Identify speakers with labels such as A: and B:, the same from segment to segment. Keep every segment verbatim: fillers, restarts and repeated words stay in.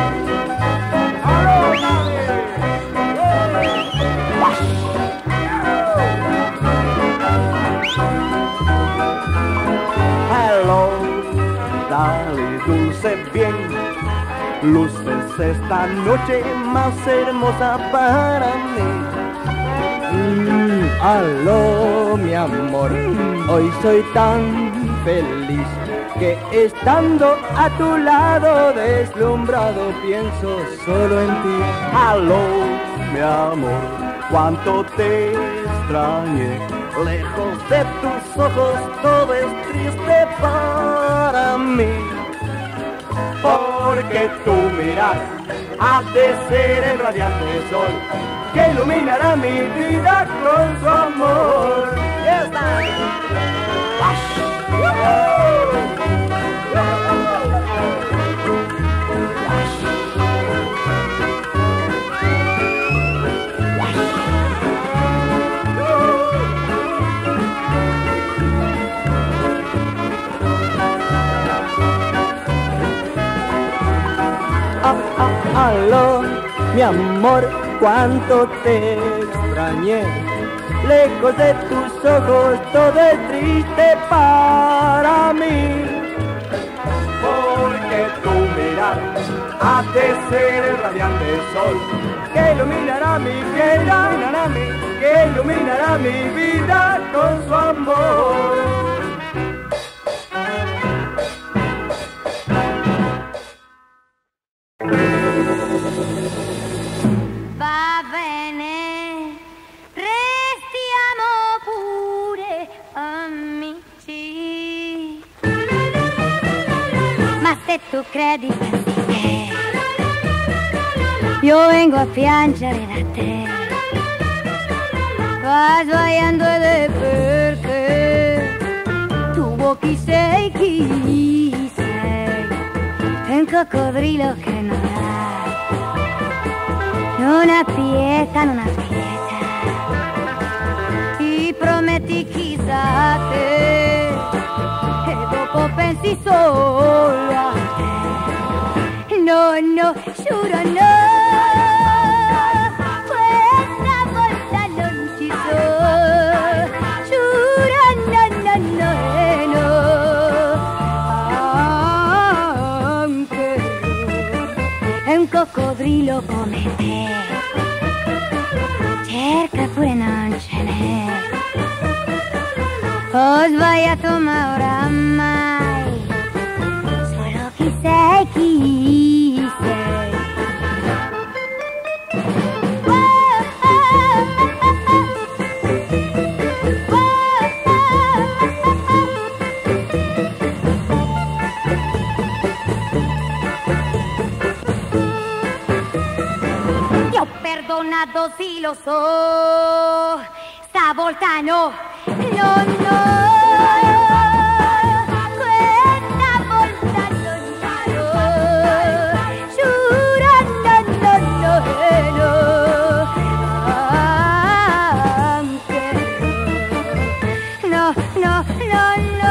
A: Dale, dulce bien, luces esta noche más hermosa para mí. Mm, aló, mi amor, hoy soy tan feliz que estando a tu lado deslumbrado pienso solo en ti. Aló, mi amor, cuánto te extrañé. Lejos de tus ojos todo es triste para mí, porque tu mirar ha de ser el radiante sol que iluminará mi vida con su amor. ¡Ya está! Aló, mi amor, cuánto te extrañé. Lejos de tus ojos todo es triste para mí, porque tu mirar ha de ser el radiante sol que iluminará mi vida, que iluminará mi vida con su amor.
B: Va bene, restiamo pure amici. Ma se tu credi che io vengo a piangere da te, vai sbagliando ed è perché tu chi sei, chi sei, è un coccodrillo che non ha non ha pietà, non ha pietà. Ti prometti chissà te e dopo pensi solo a te. No, no, giuro no, questa volta non ci sono. Giuro no, no, no, eh, no. Anche lui è un coccodrillo come te. Cerca pure non ce n'è. Ho sbagliato ma oramai solo chi sei, chi sei. Perdonato sì lo so, stavolta no, no, no, questa volta non no, giuro no, no, no, no, anche no, no, no, no.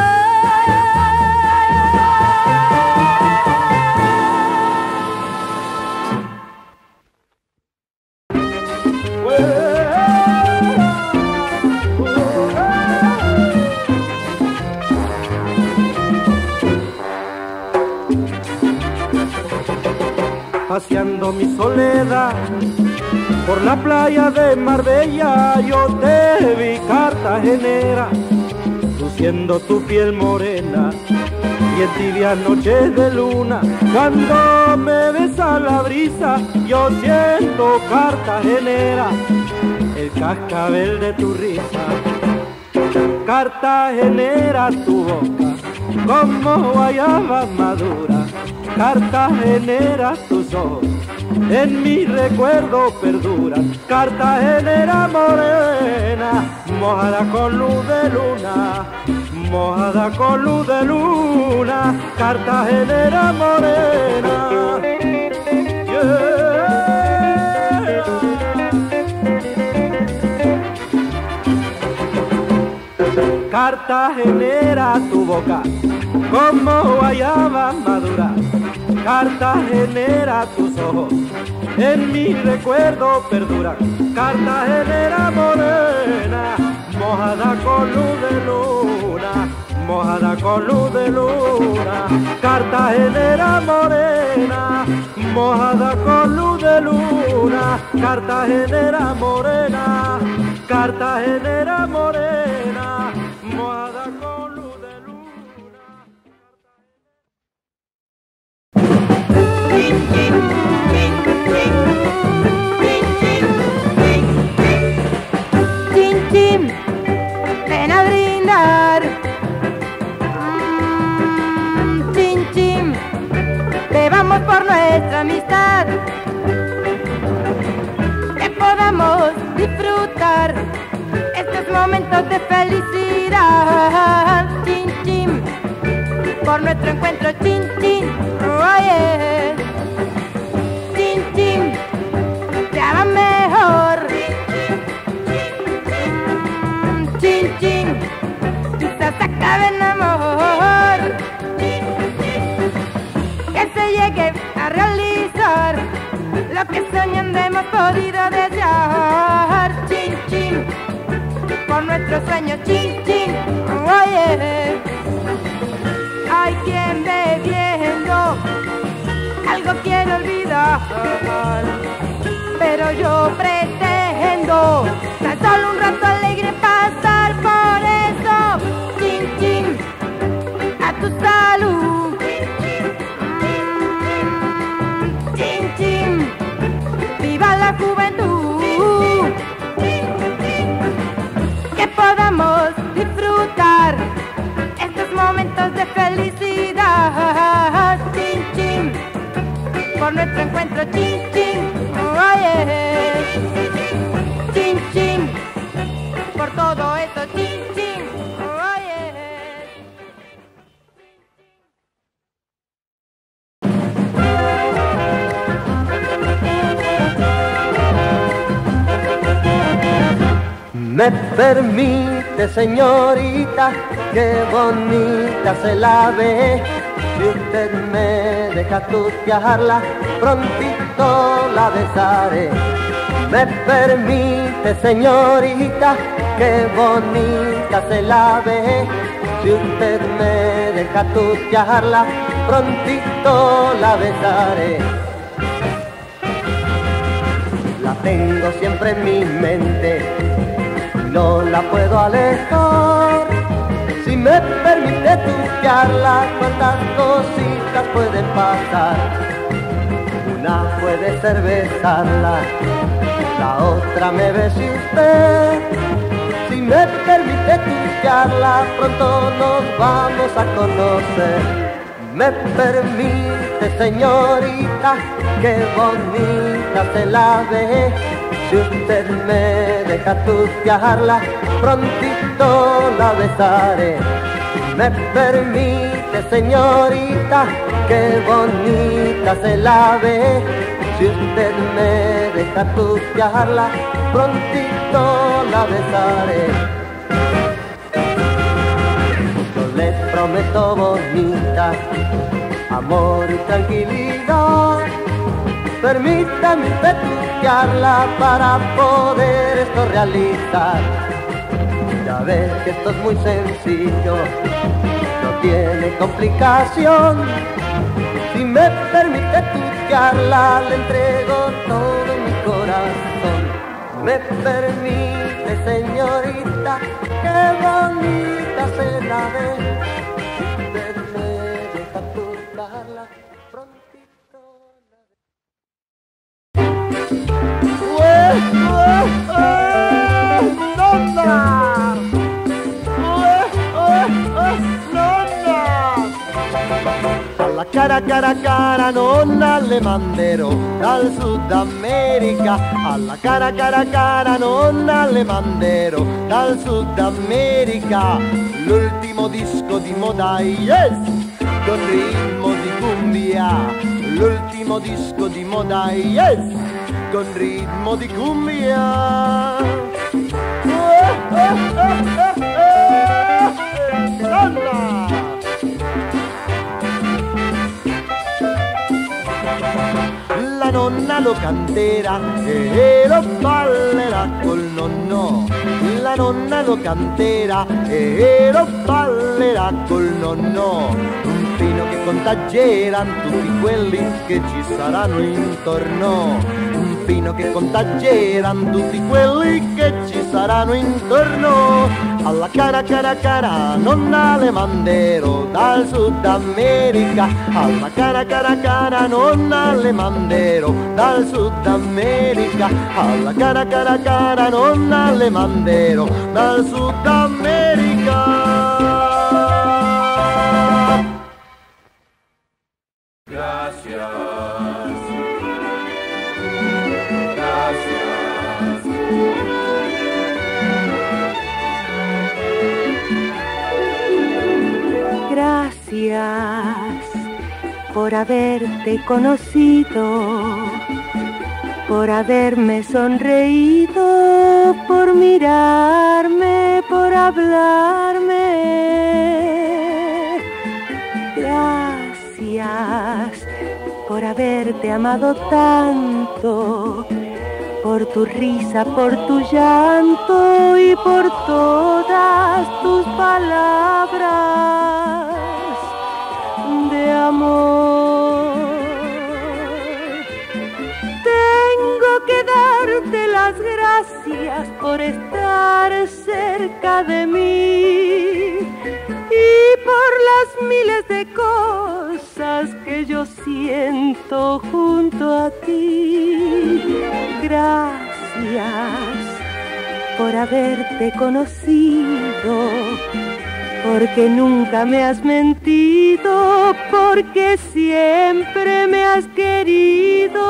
A: Paseando mi soledad por la playa de Marbella, yo te vi cartagenera, luciendo tu piel morena y en tibias noches de luna, cuando me besa la brisa, yo siento cartagenera, el cascabel de tu risa. Cartagenera tu boca, como guayaba madura, Cartagenera tus ojos, en mi recuerdo perduran. Cartagenera morena, mojada con luz de luna, mojada con luz de luna, Cartagenera morena. Yeah. Cartagenera tu boca, como guayaba madura, Cartagenera, tus ojos en mi recuerdo perduran. Cartagenera morena, mojada con luz de luna, mojada con luz de luna. Cartagenera morena, mojada con luz de luna. Cartagenera morena, Cartagenera morena, mojada con luz de luna.
B: Chin, chin, ven a brindar. Mm, chin, chin, bebamos por nuestra amistad, que podamos disfrutar estos momentos de felicidad. Chin, chin, por nuestro encuentro. Chin, chin, oye. Chin, chin, ya va mejor. Mm, chin, chin, quizás acabe en amor, que se llegue a realizar lo que soñando hemos podido desear. Chin, chin, por nuestros sueños. Chin, chin, oye. Hay quien bebiendo algo quiere olvidar, pero yo pretendo tan solo un rato alegre pasar. Por eso, chin, chin, a tu salud. Mm, chin, chin, viva la juventud, que podamos disfrutar estos momentos de felicidad. Chin, chin, por nuestro encuentro. Chin, chin, oye. Chin, chin, por todo esto. Chin, chin, oye.
C: Me permite, señorita, qué bonita se la ve. Si usted me deja tutearla, prontito la besaré. Me permite, señorita, qué bonita se la ve. Si usted me deja tutearla, prontito la besaré. La tengo siempre en mi mente, no la puedo alejar. Si me permite tutearla, cuántas cositas pueden pasar. Una puede ser besarla, la otra me bese usted. Si me permite tutearla, pronto nos vamos a conocer. Me permite, señorita, qué bonita se la ve. Si usted me deja tutearla, prontito la besaré. Me permite, señorita, qué bonita se la ve. Si usted me deja tutearla, prontito la besaré. Yo les prometo, bonita, amor y tranquilidad. Permítame tutearla para poder esto realizar. Ya ves que esto es muy sencillo, no tiene complicación. Si me permite tutearla, le entrego todo mi corazón. Me permite, señorita, qué bonita se la ve. Usted me deja tutearla, prontito la ve. Alla cara cara cara nonna le manderò dal Sud America. Alla cara cara cara nonna le manderò dal Sud America. L'ultimo disco di moda, yes, con ritmo di cumbia. L'ultimo disco di moda, yes, con ritmo di cumbia. Oh, oh, oh, oh, oh. Nonna! la nonna lo canterà e lo ballerà col nonno. La nonna lo canterà e lo ballerà col nonno. Un fino che contageran tutti quelli che ci saranno intorno. Un fino che contageran tutti quelli che ci saranno intorno. Alla cara cara cara nonna le manderò dal Sud America. Alla cara cara cara nonna le manderò dal Sud America. Alla cara cara cara nonna le manderò dal Sud America.
A: Gracias. Gracias.
B: Gracias por haberte conocido, por haberme sonreído, por mirarme, por hablarme. Gracias por haberte amado tanto, por tu risa, por tu llanto y por todas tus palabras de amor. Tengo que darte las gracias por estar cerca de mí y por las miles de cosas que yo siento junto a ti. Gracias por haberte conocido, porque nunca me has mentido, porque siempre me has querido.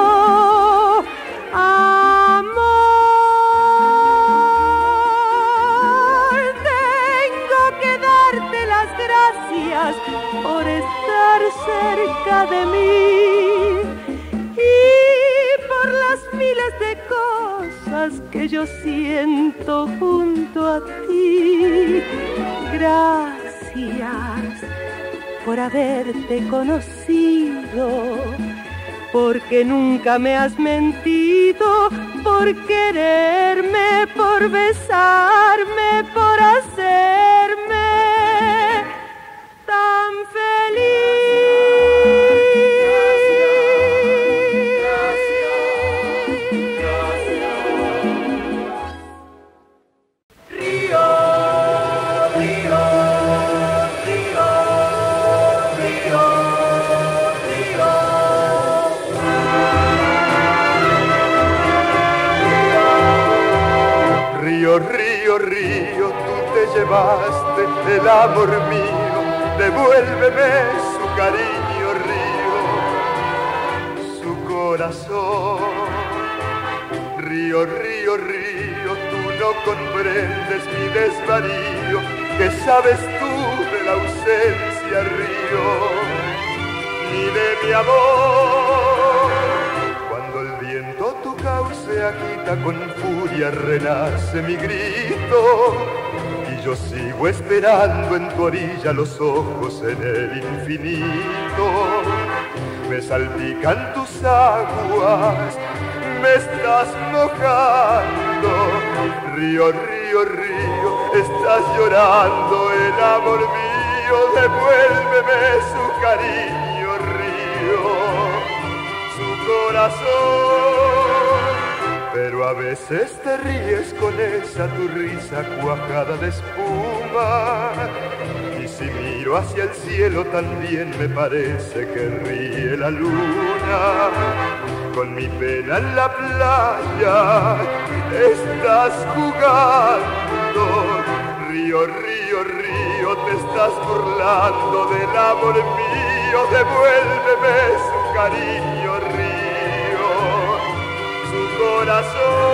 B: Amor, tengo que darte las gracias por estar cerca de mí y por las miles de cosas que yo siento junto a ti. Gracias por haberte conocido, porque nunca me has mentido, por quererme, por besarme, por hacerme tan feliz.
D: Río, río, río, tú te llevaste el amor mío, devuélveme su cariño, río, su corazón. Río, río, río, tú no comprendes mi desvarío, ¿qué sabes tú de la ausencia, río, ni de mi amor? Cuando el viento tu cauce agita, con furia renace mi grito, y yo sigo esperando en tu orilla los ojos en el infinito. Me salpican tus aguas, me estás mojando, río, río, río, estás llorando el amor mío, devuélveme su cariño, río, su corazón. Pero a veces te ríes con esa tu risa cuajada de espuma, y si miro hacia el cielo también me parece que ríe la luna. Con mi pena en la playa estás jugando, río, río, río, te estás burlando del amor mío, devuélveme su cariño, río, su corazón.